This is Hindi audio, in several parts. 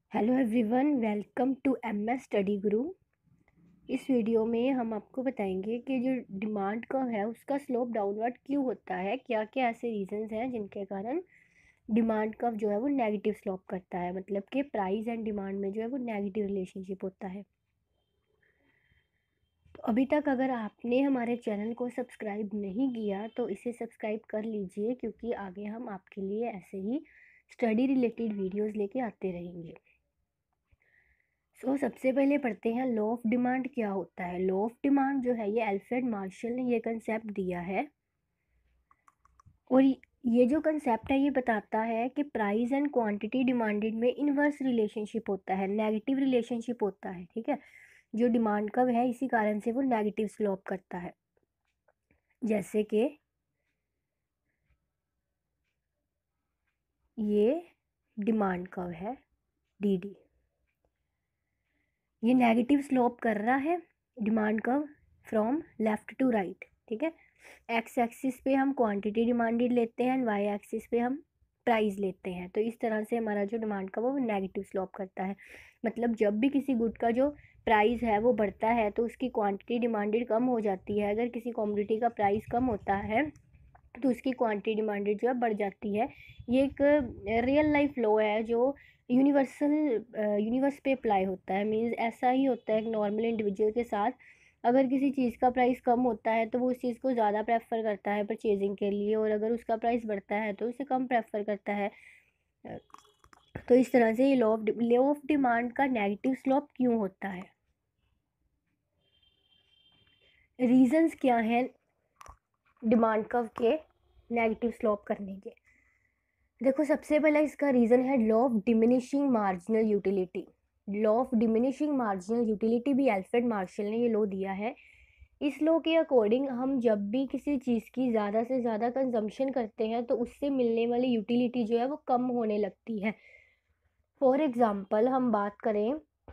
Hello everyone, welcome to MS study Guru. इस वीडियो में हम आपको बताएंगे कि जो डिमांड कर्व है उसका स्लोप डाउनवर्ड क्यों होता है। क्या क्या ऐसे रीजंस हैं जिनके कारण डिमांड कर्व जो है वो नेगेटिव स्लोप करता है, मतलब कि प्राइस एंड डिमांड में जो है वो नेगेटिव रिलेशनशिप होता है। तो अभी तक अगर आपने हमारे चैनल को सब्सक्राइब नहीं किया तो इसे सब्सक्राइब कर लीजिए, क्योंकि आगे हम आपके लिए ऐसे ही स्टडी रिलेटेड वीडियोस लेके आते रहेंगे। सबसे पहले पढ़ते हैं लॉ ऑफ डिमांड क्या होता है। लॉ ऑफ डिमांड जो है ये अल्फ्रेड मार्शल ने ये कंसेप्ट दिया है, और ये जो कंसेप्ट है ये बताता है कि प्राइस एंड क्वांटिटी डिमांडेड में इनवर्स रिलेशनशिप होता है, नेगेटिव रिलेशनशिप होता है। ठीक है, जो डिमांड कर्व है इसी कारण से वो नेगेटिव स्लोप करता है। जैसे कि ये डिमांड कर्व है डी डी, ये नेगेटिव स्लोप कर रहा है demand curve from left to right. ठीक है, एक्स एक्सिस पे हम क्वांटिटी डिमांडेड लेते हैं, वाई एक्सिस पे हम प्राइस लेते हैं। तो इस तरह से हमारा जो डिमांड का वो नेगेटिव स्लोप करता है। मतलब जब भी किसी गुड का जो प्राइस है वो बढ़ता है तो उसकी क्वांटिटी डिमांडेड कम हो जाती है। अगर किसी कमोडिटी का प्राइस कम होता है तो उसकी क्वांटिटी डिमांडेड जो है बढ़ जाती है। ये एक रियल लाइफ लॉ है जो यूनिवर्स पे अप्लाई होता है। मीन्स ऐसा ही होता है एक नॉर्मल इंडिविजुअल के साथ। अगर किसी चीज़ का प्राइस कम होता है तो वो उस चीज़ को ज़्यादा प्रेफर करता है परचेजिंग के लिए, और अगर उसका प्राइस बढ़ता है तो उसे कम प्रेफर करता है। तो इस तरह से ये लॉ ऑफ डिमांड का नेगेटिव स्लोप क्यों होता है, रीजंस क्या हैं डिमांड कर्व के नेगेटिव स्लोप करने के। देखो, सबसे पहला इसका रीज़न है law of diminishing marginal utility. Law of diminishing marginal utility भी अल्फ्रेड मार्शल ने ये लॉ दिया है। इस लॉ के अकॉर्डिंग हम जब भी किसी चीज़ की ज़्यादा से ज़्यादा कंजम्पशन करते हैं तो उससे मिलने वाली यूटिलिटी जो है वो कम होने लगती है। फॉर एग्ज़ाम्पल हम बात करें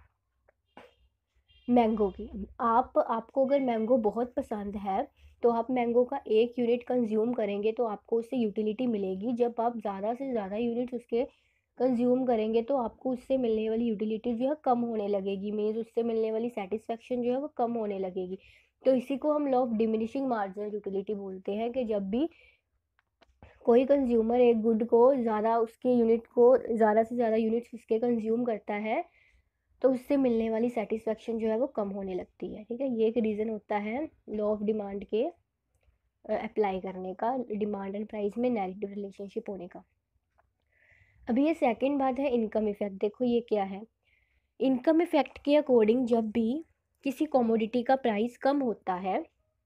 मैंगो की। आपको अगर मैंगो बहुत पसंद है तो आप मैंगो का 1 यूनिट कंज्यूम करेंगे तो आपको उससे यूटिलिटी मिलेगी। जब आप ज़्यादा से ज़्यादा यूनिट उसके कंज्यूम करेंगे तो आपको उससे मिलने वाली यूटिलिटी जो है कम होने लगेगी। मीन्स उससे मिलने वाली सेटिस्फेक्शन जो है वो कम होने लगेगी। तो इसी को हम law of diminishing marginal utility बोलते हैं कि जब भी कोई कंज्यूमर एक गुड को ज़्यादा उसके यूनिट को ज़्यादा से ज़्यादा यूनिट्स उसके कंज्यूम करता है तो उससे मिलने वाली सेटिस्फेक्शन जो है वो कम होने लगती है। ठीक है, ये एक रीज़न होता है लॉ ऑफ डिमांड के अप्लाई करने का, डिमांड एंड प्राइस में नेगेटिव रिलेशनशिप होने का। अभी ये सेकंड बात है इनकम इफेक्ट। देखो ये क्या है। इनकम इफेक्ट के अकॉर्डिंग जब भी किसी कमोडिटी का प्राइस कम होता है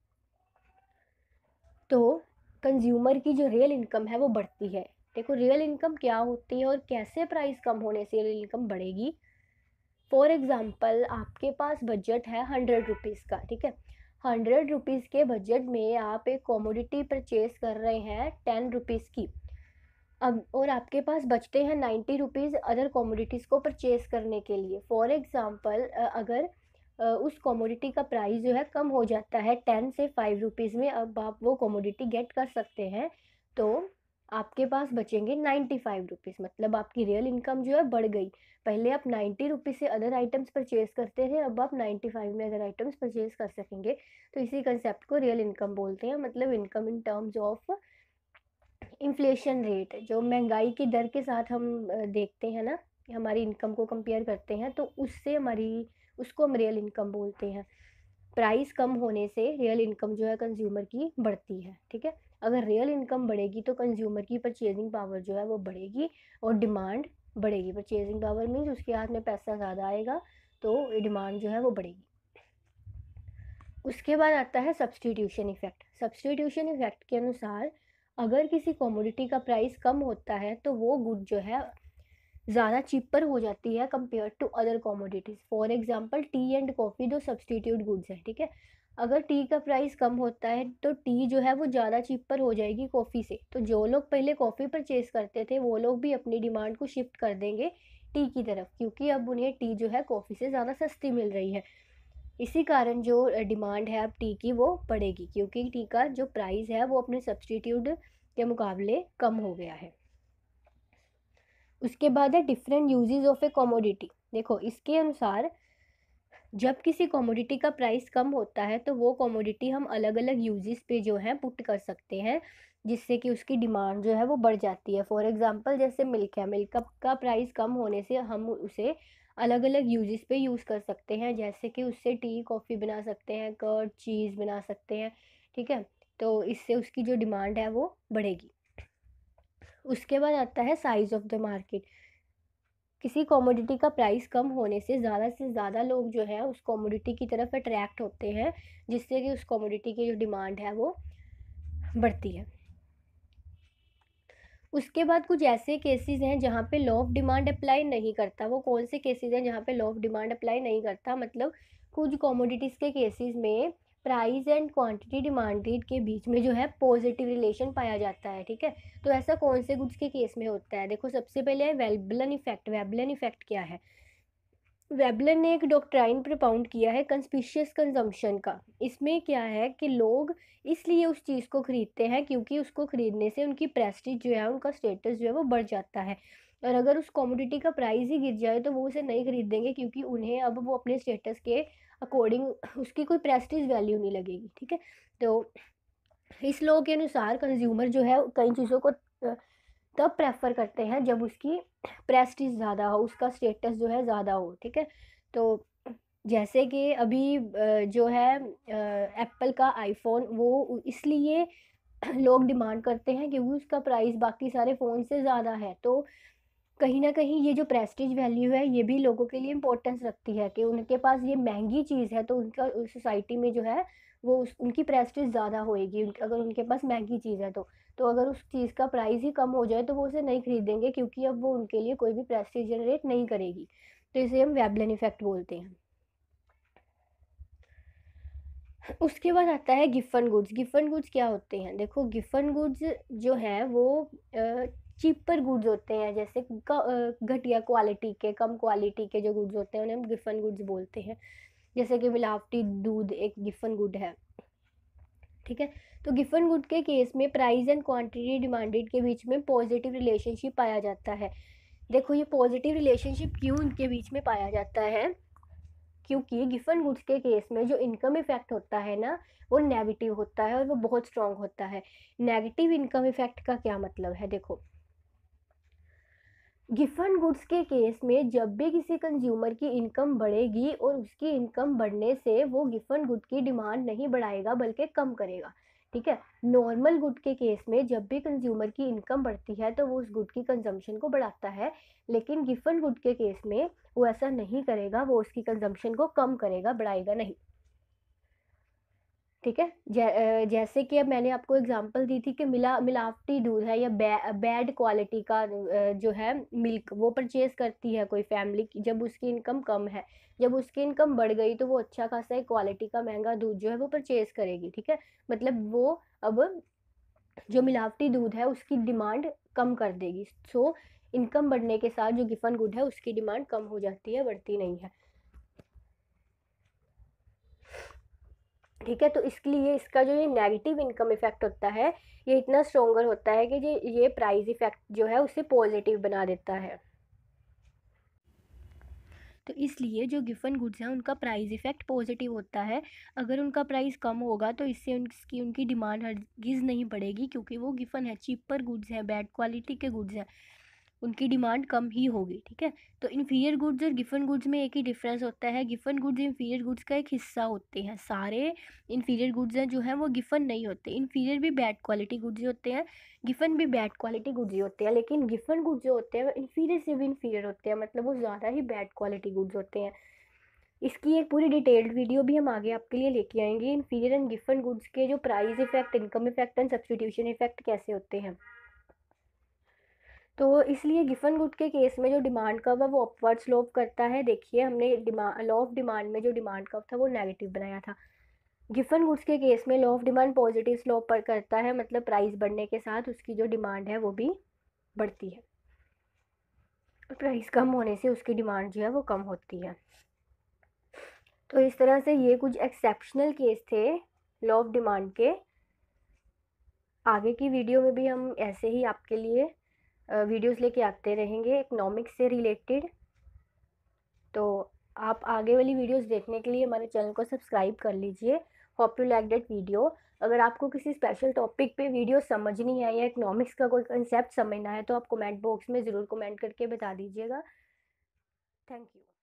तो कंज्यूमर की जो रियल इनकम है वो बढ़ती है। देखो रियल इनकम क्या होती है और कैसे प्राइस कम होने से रियल इनकम बढ़ेगी। फॉर एग्ज़ाम्पल आपके पास बजट है 100 रुपीज़ का। ठीक है, 100 रुपीज़ के बजट में आप एक कॉमोडिटी परचेज कर रहे हैं 10 रुपीज़ की। अब और आपके पास बचते हैं 90 रुपीज़ अदर कॉमोडिटीज़ को परचेज करने के लिए। फॉर एग्ज़ाम्पल अगर उस कॉमोडिटी का प्राइस जो है कम हो जाता है 10 से 5 रुपीज़ में, अब आप वो कॉमोडिटी गेट कर सकते हैं तो आपके पास बचेंगे 95 रुपीज़। मतलब आपकी रियल इनकम जो है बढ़ गई। पहले आप 90 रुपीज़ से अदर आइटम्स परचेज करते थे, अब आप 95 में अदर आइटम्स परचेज कर सकेंगे। तो इसी कंसेप्ट को रियल इनकम बोलते हैं। मतलब income in terms of inflation rate, जो महंगाई की दर के साथ हम देखते हैं ना, हमारी इनकम को कंपेयर करते हैं तो उससे उसको हम रियल इनकम बोलते हैं। प्राइस कम होने से रियल इनकम जो है कंज्यूमर की बढ़ती है। ठीक है, अगर रियल इनकम बढ़ेगी तो कंज्यूमर की परचेजिंग पावर जो है वो बढ़ेगी और डिमांड बढ़ेगी। परचेजिंग पावर मीन्स उसके हाथ में पैसा ज़्यादा आएगा तो डिमांड जो है वो बढ़ेगी। उसके बाद आता है सब्सटीट्यूशन इफेक्ट। सब्सटीट्यूशन इफेक्ट के अनुसार अगर किसी कमोडिटी का प्राइस कम होता है तो वो गुड जो है ज़्यादा चीपर हो जाती है compare to other commodities. For example tea and coffee दो सब्सटीट्यूट गुड्स हैं। ठीक है, अगर टी का प्राइस कम होता है तो टी जो है वो ज़्यादा चीपर हो जाएगी कॉफ़ी से। तो जो लोग पहले कॉफ़ी परचेज करते थे वो लोग भी अपनी डिमांड को शिफ्ट कर देंगे टी की तरफ, क्योंकि अब उन्हें टी जो है कॉफ़ी से ज़्यादा सस्ती मिल रही है। इसी कारण जो डिमांड है अब टी की वो बढ़ेगी, क्योंकि टी का जो प्राइस है वो अपने सब्सटीट्यूट के मुकाबले कम हो गया है। उसके बाद है different uses of a commodity. देखो इसके अनुसार जब किसी कमोडिटी का प्राइस कम होता है तो वो कमोडिटी हम अलग अलग यूजेस पे जो है पुट कर सकते हैं, जिससे कि उसकी डिमांड जो है वो बढ़ जाती है। फॉर एग्जांपल जैसे मिल्क है, मिल्क का प्राइस कम होने से हम उसे अलग अलग यूजेस पे यूज़ कर सकते हैं, जैसे कि उससे टी कॉफ़ी बना सकते हैं, कर्ड चीज़ बना सकते हैं। ठीक है, तो इससे उसकी जो डिमांड है वो बढ़ेगी। उसके बाद आता है साइज़ ऑफ द मार्केट। किसी कमोडिटी का प्राइस कम होने से ज़्यादा लोग जो है उस कमोडिटी की तरफ अट्रैक्ट होते हैं, जिससे कि उस कमोडिटी की जो डिमांड है वो बढ़ती है। उसके बाद कुछ ऐसे केसेस हैं जहाँ पे लॉ ऑफ डिमांड अप्लाई नहीं करता। वो कौन से केसेस हैं जहाँ पे लॉ ऑफ डिमांड अप्लाई नहीं करता? मतलब कुछ कमोडिटीज़ के केसेस में प्राइस एंड क्वांटिटी डिमांडेड के बीच में जो है पॉजिटिव रिलेशन पाया जाता है। ठीक है, तो ऐसा कौन से गुड्स के केस में होता है? देखो सबसे पहले है वेबलन इफेक्ट। वेबलन इफेक्ट क्या है? वेबलर ने एक डॉक्ट्राइन प्रपाउंड किया है कंस्पिशियस कंजम्पशन का। इसमें क्या है कि लोग इसलिए उस चीज़ को खरीदते हैं क्योंकि उसको खरीदने से उनकी प्रेस्टीज जो है, उनका स्टेटस जो है वो बढ़ जाता है। और अगर उस कमोडिटी का प्राइस ही गिर जाए तो वो उसे नहीं खरीदेंगे, क्योंकि उन्हें अब वो अपने स्टेटस के अकॉर्डिंग उसकी कोई प्रेस्टीज वैल्यू नहीं लगेगी। ठीक है, तो इस लॉ के अनुसार कंज्यूमर जो है कई चीज़ों को तब प्रेफर करते हैं जब उसकी प्रेस्टीज ज़्यादा हो, उसका स्टेटस जो है ज़्यादा हो। ठीक है, तो जैसे कि अभी जो है एप्पल का आईफोन वो इसलिए लोग डिमांड करते हैं क्योंकि उसका प्राइस बाकी सारे फ़ोन से ज़्यादा है। तो कहीं ना कहीं ये जो प्रेस्टीज वैल्यू है ये भी लोगों के लिए इम्पोर्टेंस रखती है कि उनके पास ये महंगी चीज़ है, तो उनका सोसाइटी में जो है वो उनकी प्रेस्टीज ज़्यादा होएगी अगर उनके पास महंगी चीज़ है तो अगर उस चीज़ का प्राइस ही कम हो जाए तो वो उसे नहीं खरीदेंगे, क्योंकि अब वो उनके लिए कोई भी प्रेस्टीज जनरेट नहीं करेगी। तो इसे हम वेबलन इफेक्ट बोलते हैं। उसके बाद आता है गिफन गुड्स। गिफन गुड्स क्या होते हैं? देखो गिफन गुड्स जो है वो चीपर गुड्स होते हैं, जैसे घटिया क्वालिटी के, कम क्वालिटी के जो गुड्स होते हैं उन्हें हम गिफन गुड्स बोलते हैं। जैसे कि मिलावटी दूध एक गिफन गुड है। ठीक है, तो गिफन गुड के केस में प्राइस एंड क्वांटिटी डिमांडेड के बीच में पॉजिटिव रिलेशनशिप पाया जाता है। देखो ये पॉजिटिव रिलेशनशिप क्यों इनके बीच में पाया जाता है? क्योंकि गिफन गुड्स के केस में जो इनकम इफेक्ट होता है ना वो नेगेटिव होता है और वो बहुत स्ट्रांग होता है। नेगेटिव इनकम इफेक्ट का क्या मतलब है? देखो गिफन गुड्स के केस में जब भी किसी कंज्यूमर की इनकम बढ़ेगी और उसकी इनकम बढ़ने से वो गिफन गुड की डिमांड नहीं बढ़ाएगा बल्कि कम करेगा। ठीक है, नॉर्मल गुड के केस में जब भी कंज्यूमर की इनकम बढ़ती है तो वो उस गुड की कंजम्पशन को बढ़ाता है, लेकिन गिफन गुड के केस में वो ऐसा नहीं करेगा, वो उसकी कंजम्पशन को कम करेगा, बढ़ाएगा नहीं। ठीक है, जैसे कि अब मैंने आपको एग्जांपल दी थी कि मिलावटी दूध है या बैड क्वालिटी का जो है मिल्क वो परचेज करती है कोई फैमिली की, जब उसकी इनकम कम है। जब उसकी इनकम बढ़ गई तो वो अच्छा खासा एक क्वालिटी का महंगा दूध जो है वो परचेज करेगी। ठीक है, मतलब वो अब जो मिलावटी दूध है उसकी डिमांड कम कर देगी। सो इनकम बढ़ने के साथ जो गिफन गुड है उसकी डिमांड कम हो जाती है, बढ़ती नहीं है। ठीक है, तो इसके लिए इसका जो ये नेगेटिव इनकम इफेक्ट होता है ये इतना स्ट्रोंगर होता है कि ये प्राइस इफेक्ट जो है उसे पॉजिटिव बना देता है। तो इसलिए जो गिफन गुड्स हैं उनका प्राइस इफेक्ट पॉजिटिव होता है। अगर उनका प्राइस कम होगा तो इससे उनकी डिमांड हरगिज़ नहीं बढ़ेगी, क्योंकि वो गिफन है, चीपर गुड्स हैं, बैड क्वालिटी के गुड्स हैं, उनकी डिमांड कम ही होगी। ठीक है, तो इन्फीरियर गुड्स और गिफन गुड्स में एक ही डिफरेंस होता है, गिफन गुड्स इन्फीरियर गुड्स का एक हिस्सा होते हैं। सारे इन्फीरियर गुड्स हैं जो हैं वो गिफन नहीं होते। इन्फीरियर भी बैड क्वालिटी गुड्स ही होते हैं, गिफन भी बैड क्वालिटी गुड्स ही होते हैं, लेकिन गिफन गुड्स जो होते हैं वो इन्फीरियर से भी इन्फीरियर होते हैं, मतलब वो ज़्यादा ही बैड क्वालिटी गुड्स होते हैं। इसकी एक पूरी डिटेल्ड वीडियो भी हम आगे आपके लिए लेके आएंगे, इन्फीरियर एंड गिफन गुड्स के जो price effect, income effect and substitution effect कैसे होते हैं। तो इसलिए गिफन गुड के केस में जो डिमांड कर्व है वो अपवर्ड स्लोप करता है। देखिए हमने लॉ ऑफ डिमांड में जो डिमांड कर्व था वो नेगेटिव बनाया था। गिफन गुड्स के केस में law of demand positive slope पर करता है, मतलब प्राइस बढ़ने के साथ उसकी जो डिमांड है वो भी बढ़ती है और प्राइस कम होने से उसकी डिमांड जो है वो कम होती है। तो इस तरह से ये कुछ एक्सेप्शनल केस थे लॉ ऑफ डिमांड के। आगे की वीडियो में भी हम ऐसे ही आपके लिए वीडियोस लेके आते रहेंगे इकोनॉमिक्स से रिलेटेड। तो आप आगे वाली वीडियोस देखने के लिए हमारे चैनल को सब्सक्राइब कर लीजिए। Hope you like that video. अगर आपको किसी स्पेशल टॉपिक पे वीडियो समझ नहीं आई या इकोनॉमिक्स का कोई कंसेप्ट समझना है तो आप कमेंट बॉक्स में ज़रूर कमेंट करके बता दीजिएगा। Thank you.